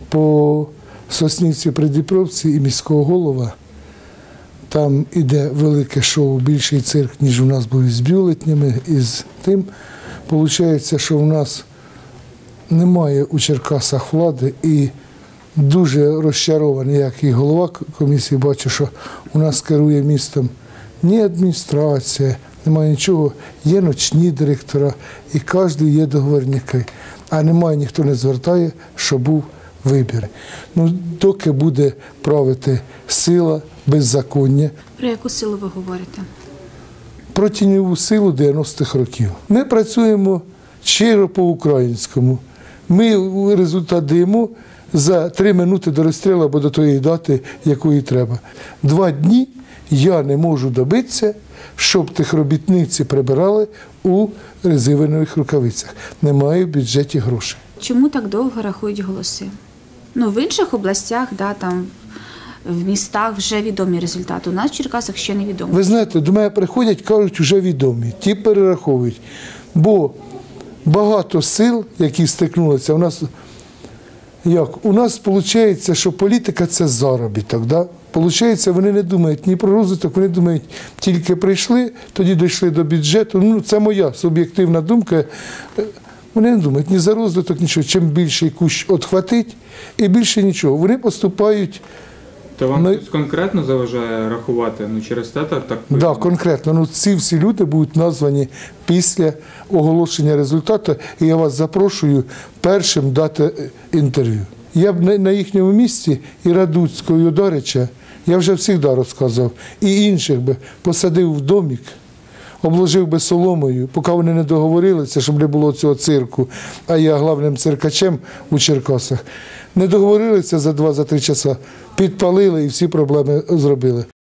по Соснівці Придніпровці і міського голова. Там іде велике шоу, більший цирк, ніж у нас був із бюлетнями, із тим. Получається, що у нас немає у Черкасах влади, і дуже розчарований, як і голова комісії, бачу, що у нас керує містом ні адміністрація, немає нічого, є ночні директора, і кожен є договорники, а немає, ніхто не звертає, що був вибір. Доки буде правити сила, беззаконня. Про яку силу ви говорите? Про тіньову силу 90-х років. Ми працюємо щиро по-українському. Ми результат даємо за 3 минути до розстрілу або до тої дати, якої треба. 2 дні я не можу добитися, щоб тих робітниці прибирали у резинових рукавицях. Немає в бюджеті грошей. Чому так довго рахують голоси? В інших областях, там в містах вже відомі результати. У нас в Черкасах ще не відомі. Ви знаєте, до мене приходять, кажуть, вже відомі. Ті перераховують. Бо багато сил, які стикнулися, у нас виходить, що політика – це заробіток. Получається, вони не думають ні про розвиток, вони думають, тільки прийшли, тоді дійшли до бюджету. Це моя суб'єктивна думка. Вони не думають ні за розвиток, нічого. Чим більший кущ відхватить, і більше нічого. Вони поступають. То вам хтось конкретно заважає рахувати? Через те так? Так, конкретно. Ці всі люди будуть названі після оголошення результату, і я вас запрошую першим дати інтерв'ю. Я б на їхньому місці і Радуцького, і Одарича, я вже завжди розказував, і інших би посадив в домик, обложив би соломою, поки вони не договорилися, щоб не було цього цирку, а я главним циркачем у Черкасах. Не договорилися за 2-3 часа, підпалили і всі проблеми зробили.